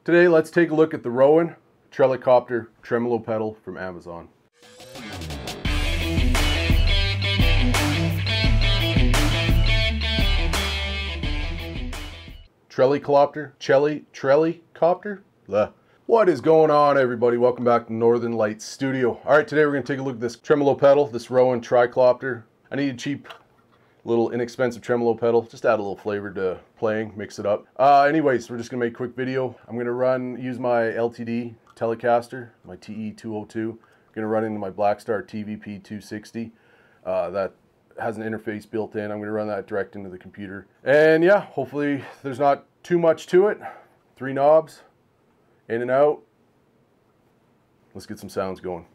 Today, let's take a look at the Rowan Trellicopter Tremolo Pedal from Amazon. Trellicopter? What is going on, everybody? Welcome back to Northern Lights Studio. All right, today we're going to take a look at this tremolo pedal, this Rowan Triclopter. I need a cheap, little inexpensive tremolo pedal. Just add a little flavor to playing, mix it up. Anyways, we're just going to make a quick video. I'm going to use my LTD Telecaster, my TE202. I'm going to run into my Blackstar TVP260. That has an interface built in. I'm going to run that direct into the computer. And yeah, hopefully there's not too much to it. 3 knobs. In and out. Let's get some sounds going.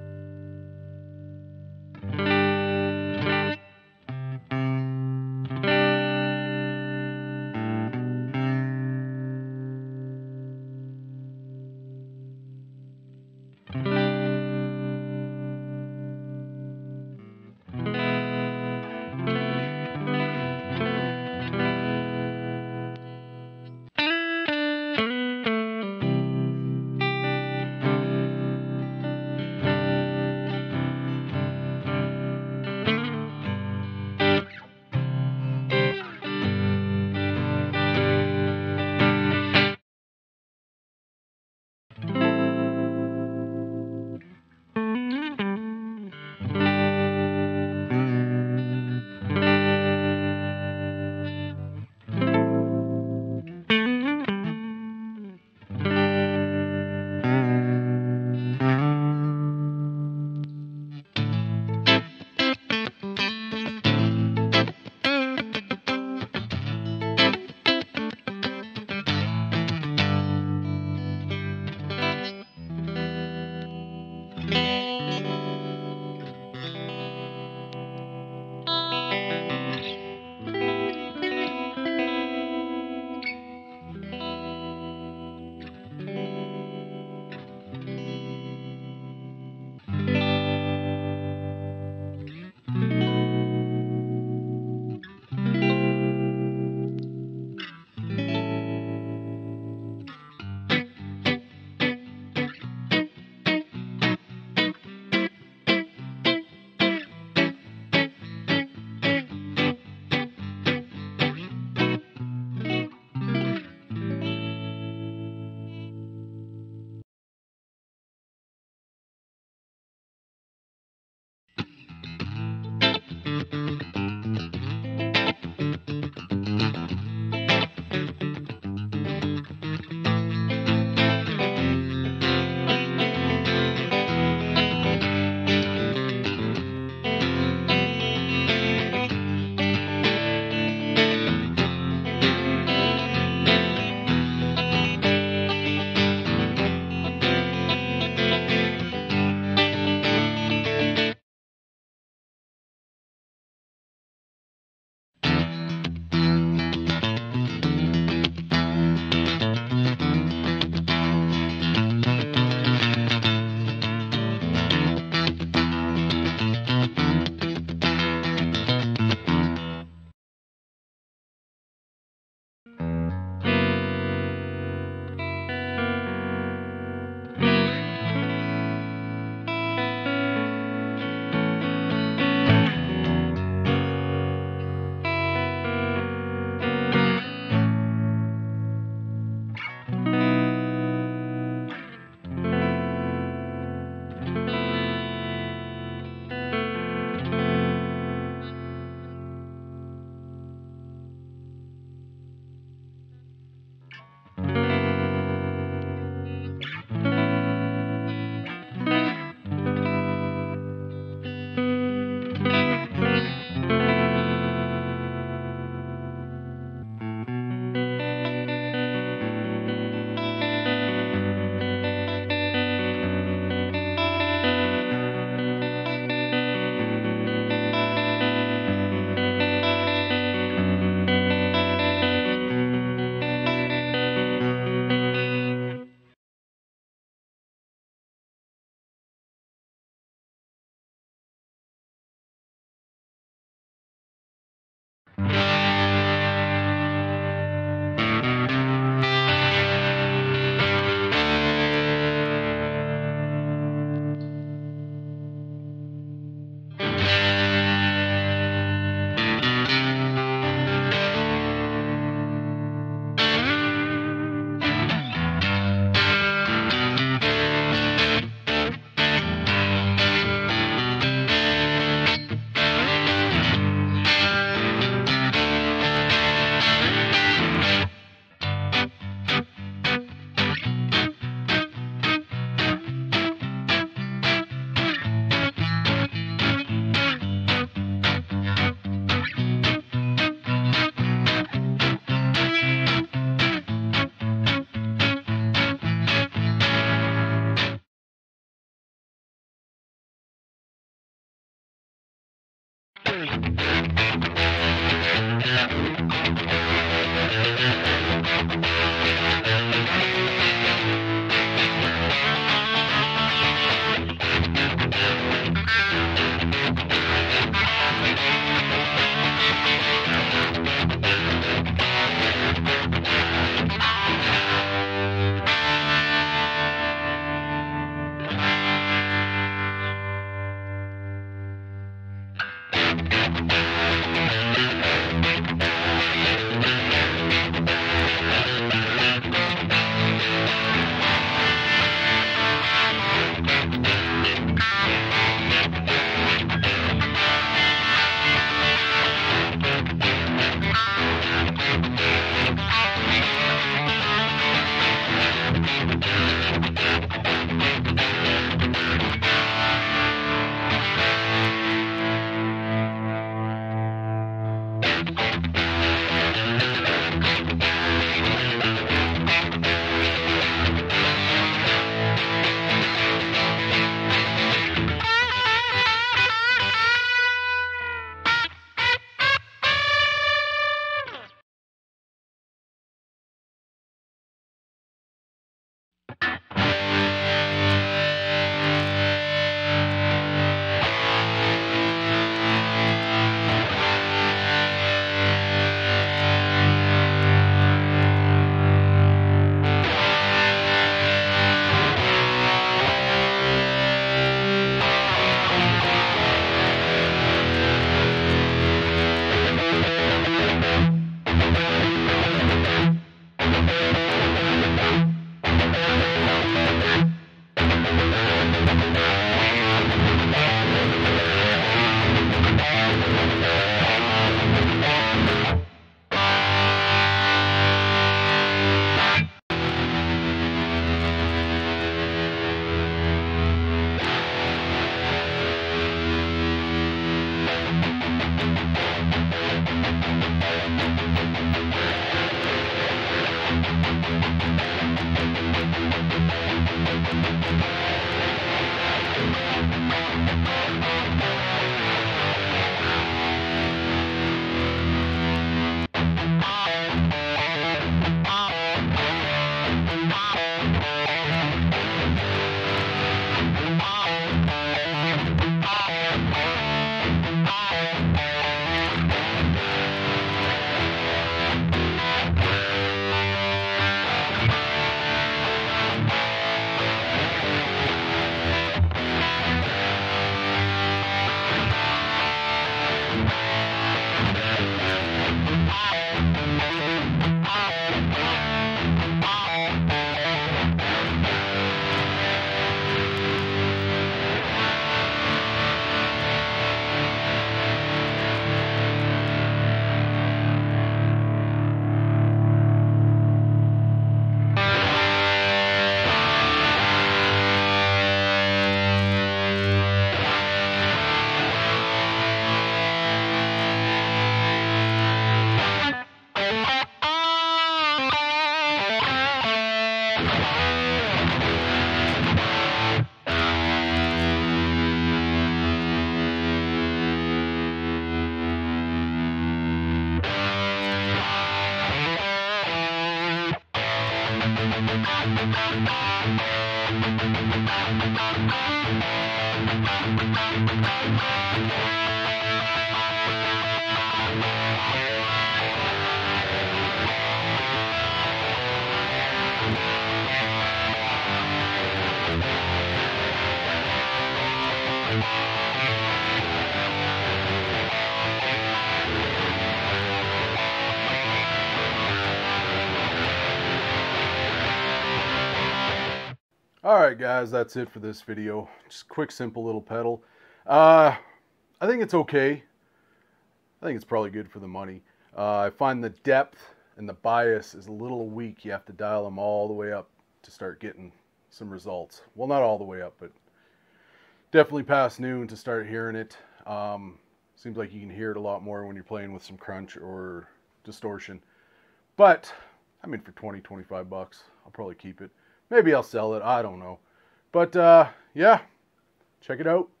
Alright guys, that's it for this video. Just a quick, simple little pedal. I think it's okay. I think it's probably good for the money. I find the depth and the bias is a little weak. You have to dial them all the way up to start getting some results. Well, not all the way up, but definitely past noon to start hearing it. Seems like you can hear it a lot more when you're playing with some crunch or distortion. But, I mean, for 20, 25 bucks, I'll probably keep it. Maybe I'll sell it. I don't know. But, yeah, check it out.